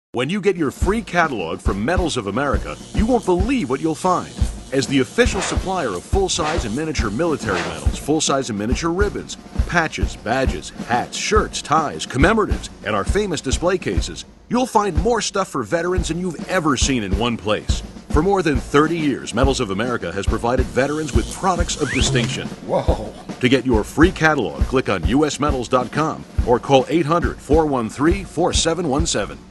When you get your free catalog from Medals of America, you won't believe what you'll find. As the official supplier of full-size and miniature military medals, full-size and miniature ribbons, patches, badges, hats, shirts, ties, commemoratives, and our famous display cases, you'll find more stuff for veterans than you've ever seen in one place. For more than 30 years, Medals of America has provided veterans with products of distinction. Whoa! To get your free catalog, click on usmedals.com or call 800-413-4717.